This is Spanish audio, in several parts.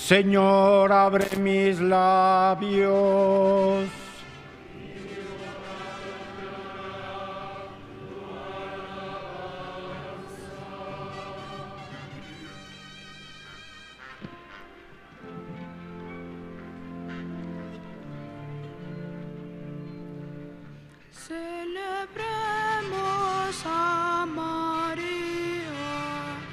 Señor, abre mis labios. Celebremos a María,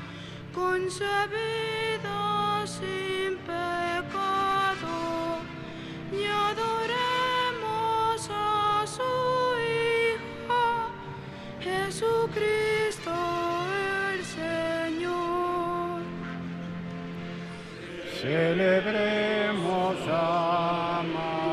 concebida sin pecado, y adoremos a su Hijo, Jesucristo el Señor. Celebremos a María.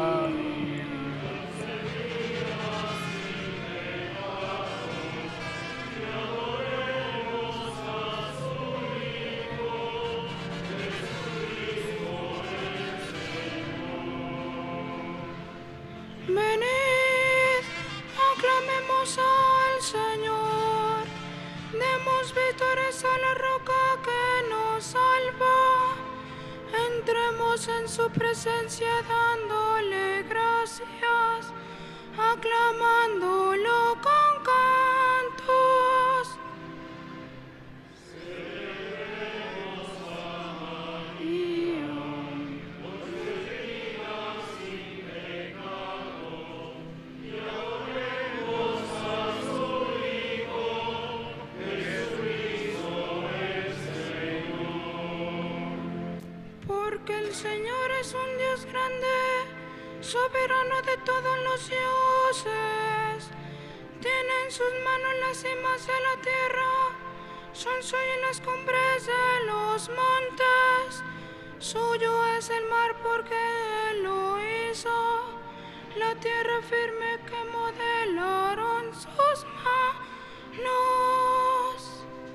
Venid, aclamemos al Señor, demos vítores a la roca que nos salva, entremos en su presencia dándole gracias, aclamándolo con cantos. Celebremos a María. Porque el Señor es un Dios grande, soberano de todos los dioses. Tiene en sus manos las cimas de la tierra, son suyas las cumbres de los montes. Suyo es el mar porque Él lo hizo, la tierra firme que modelaron sus manos.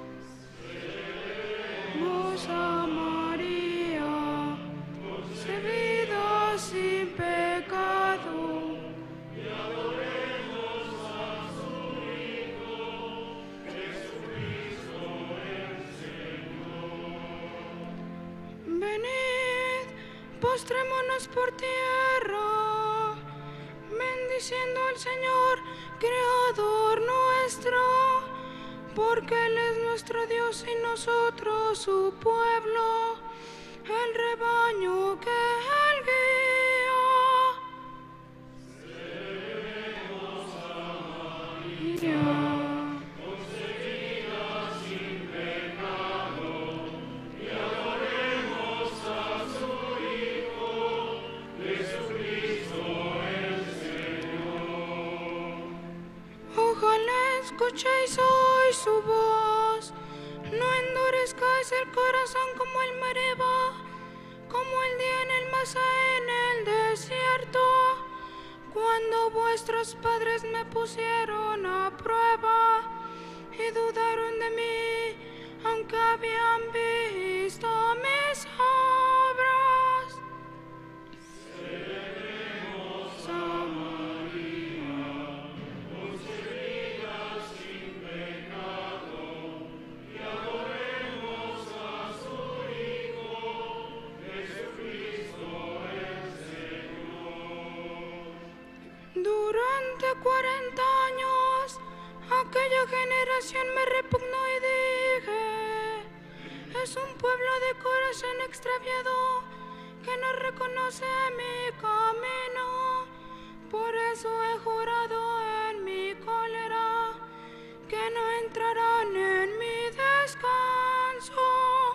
Celebremos a María, concebida sin pecado, y adoremos a su Hijo, Jesucristo el Señor. Venid, postrémonos por tierra, bendiciendo al Señor, Creador nuestro, porque Él es nuestro Dios y nosotros su pueblo, el rebaño que Él guía. Celebremos a María, concebida sin pecado, y adoremos a su Hijo, Jesucristo el Señor. Ojalá escuchéis hoy su voz, no endurezcáis el corazón como el Meribá, como el día en el Masá en el desierto, cuando vuestros padres me pusieron a prueba y dudaron de mí, aunque habían visto mis obras. Celebremos a María, concebida sin pecado, y adoremos a su Hijo, Jesucristo el Señor. Durante 40 años, aquella generación me repugnó y dije: es un pueblo de corazón extraviado que no reconoce mi camino. Por eso he jurado en mi cólera que no entrarán en mi descanso.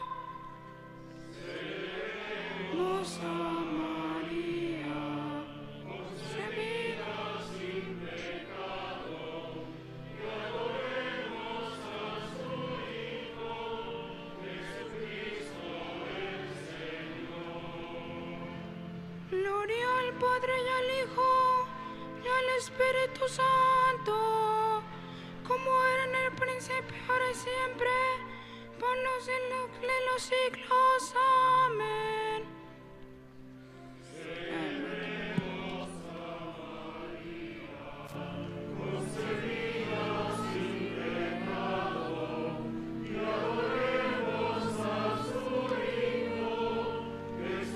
Celebremos a María, concebida sin pecado, y adoremos a su Hijo, Jesucristo el Señor. Gloria al Padre y al Hijo y al Espíritu Santo, como era en el principio, ahora y siempre, por los siglos de los siglos. Amén. Celebremos a María, concebida sin pecado, y adoremos a su Hijo, Jesucristo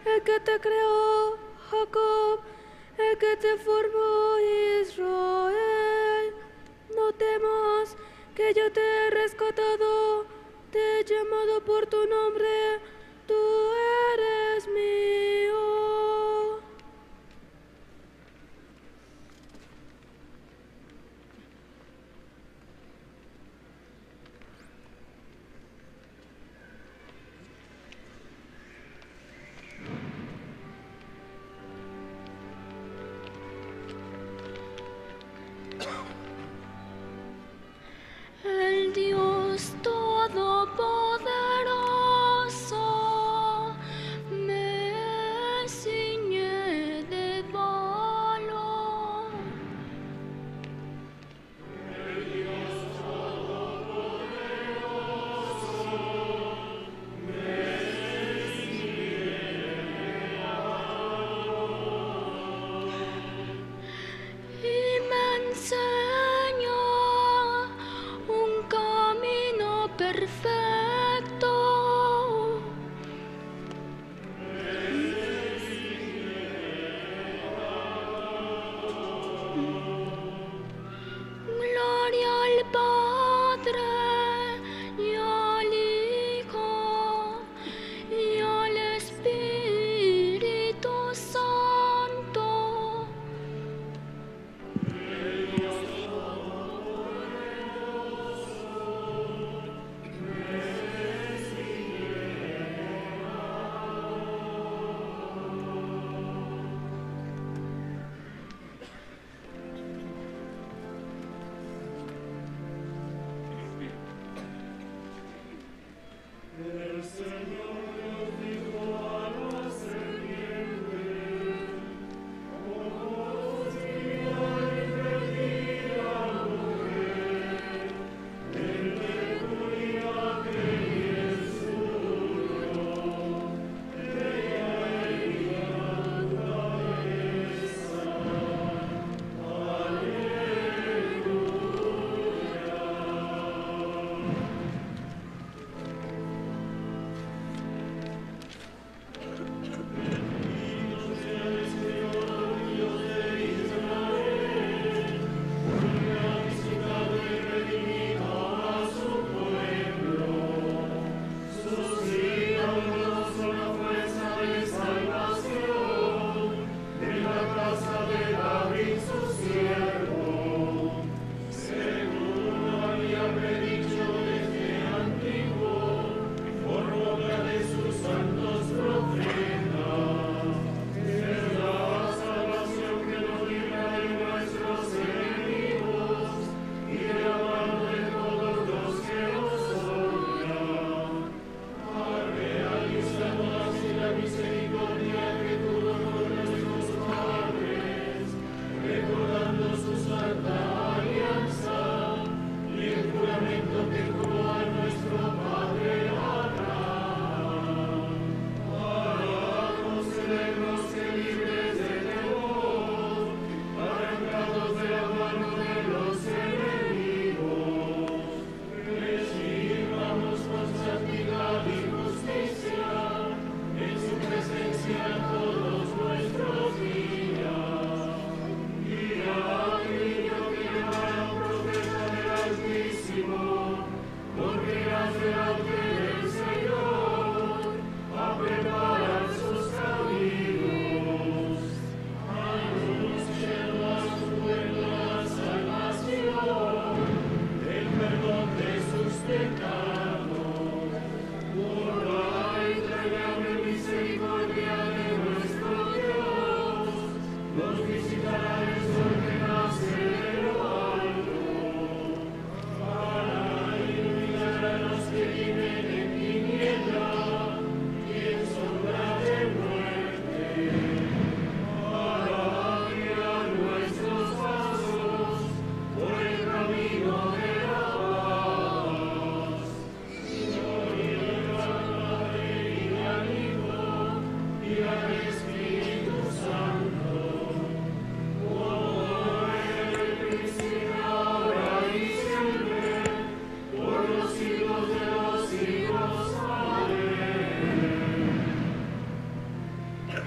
el que te creó, Jacob, el que te formó, Israel. No temas, que yo te he rescatado, te he llamado por tu nombre, tú eres mío. El Dios Todopoderoso me ciñe de valor. El Dios Todopoderoso me ciñe de valor y me enseña un camino perfecto. Gloria al Padre y al Hijo y al Espíritu Santo.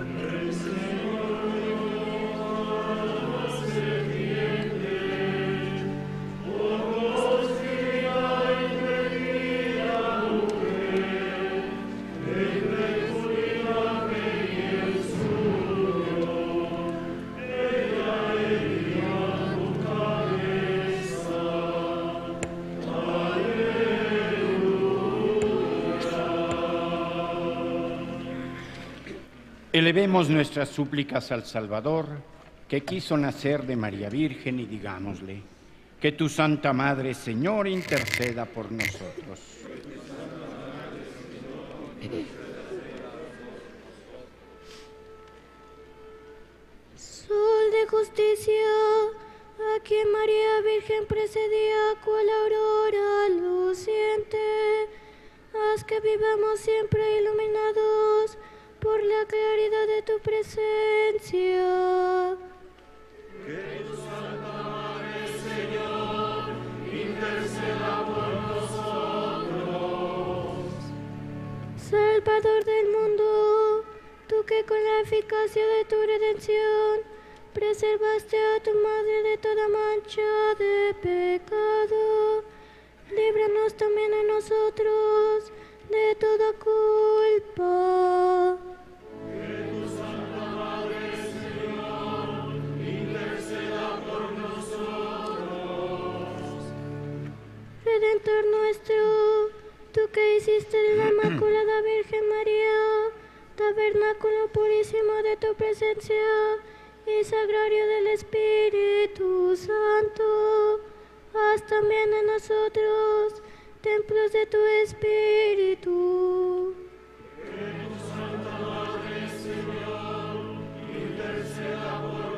Elevemos nuestras súplicas al Salvador, que quiso nacer de María Virgen, y digámosle: que tu Santa Madre, Señor, interceda por nosotros. Sol de justicia, a quien María Virgen precedía cual aurora luciente, haz que vivamos siempre iluminados por la claridad de tu presencia. Que tu Santa Madre, Señor, interceda por nosotros. Salvador del mundo, tú que con la eficacia de tu redención preservaste a tu Madre de toda mancha de pecado, líbranos también a nosotros de toda culpa. Que tu Santa Madre, Señor, interceda por nosotros. Redentor nuestro, tú que hiciste de la Inmaculada Virgen María tabernáculo purísimo de tu presencia y sagrario del Espíritu Santo, haz también en nosotros templos de tu Espíritu. Que tu Santa Madre, Señor, interceda por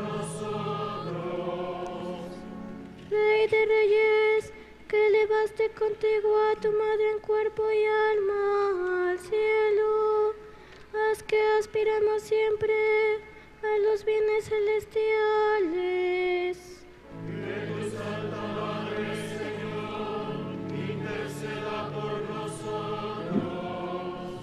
nosotros. Rey de Reyes, que elevaste contigo a tu Madre en cuerpo y alma al cielo, haz que aspiramos siempre a los bienes celestiales. Que tu Santa Madre, Señor, interceda por nosotros.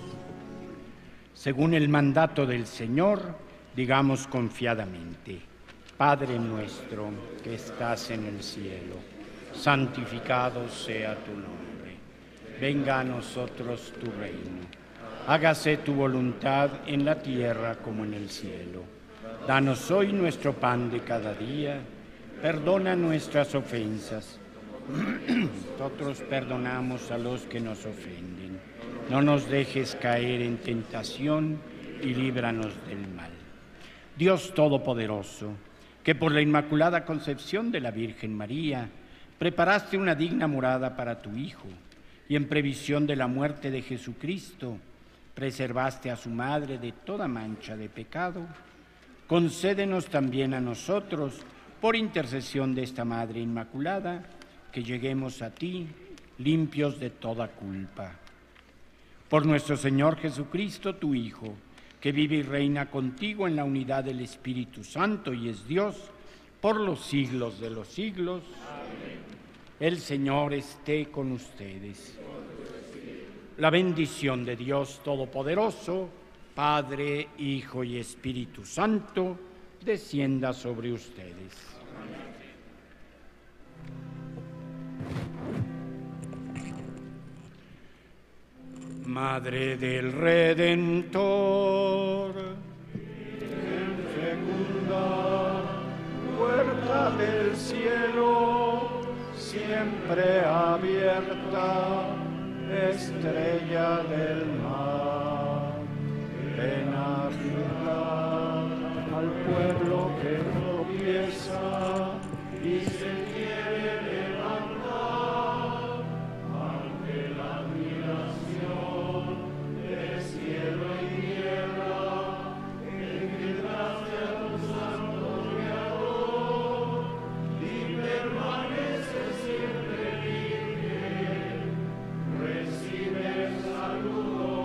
Según el mandato del Señor, digamos confiadamente: Padre nuestro que estás en el cielo, santificado sea tu nombre. Venga a nosotros tu reino. Hágase tu voluntad en la tierra como en el cielo. Danos hoy nuestro pan de cada día. Perdona nuestras ofensas. Nosotros perdonamos a los que nos ofenden. No nos dejes caer en tentación y líbranos del mal. Dios Todopoderoso, que por la Inmaculada Concepción de la Virgen María preparaste una digna morada para tu Hijo, y en previsión de la muerte de Jesucristo preservaste a su Madre de toda mancha de pecado, concédenos también a nosotros, por intercesión de esta Madre Inmaculada, que lleguemos a ti limpios de toda culpa. Por nuestro Señor Jesucristo, tu Hijo, que vive y reina contigo en la unidad del Espíritu Santo y es Dios por los siglos de los siglos. Amén. El Señor esté con ustedes. La bendición de Dios Todopoderoso, Padre, Hijo y Espíritu Santo, descienda sobre ustedes. Madre del Redentor, fecunda, puerta del cielo, siempre abierta, estrella del mar, ven a ayudar al pueblo que tropieza y se quiere levantar ante la admiración de cielo y tierra. Engendraste a tu santo Creador y permanece siempre virgen. Recibe el saludo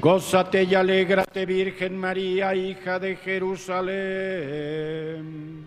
Gózate y alégrate, Virgen María, hija de Jerusalén.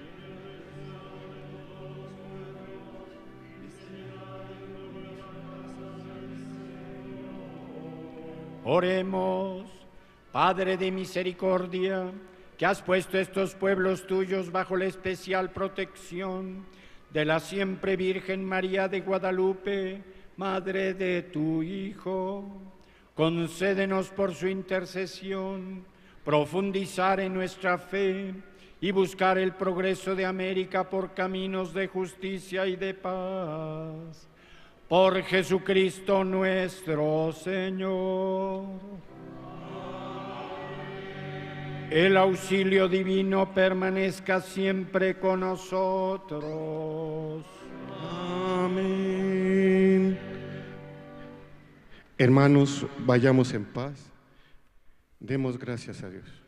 Oremos. Padre de misericordia, que has puesto estos pueblos tuyos bajo la especial protección de la siempre Virgen María de Guadalupe, Madre de tu Hijo, concédenos por su intercesión profundizar en nuestra fe y buscar el progreso de América por caminos de justicia y de paz. Por Jesucristo nuestro Señor. El auxilio divino permanezca siempre con nosotros. Amén. Hermanos, vayamos en paz. Demos gracias a Dios.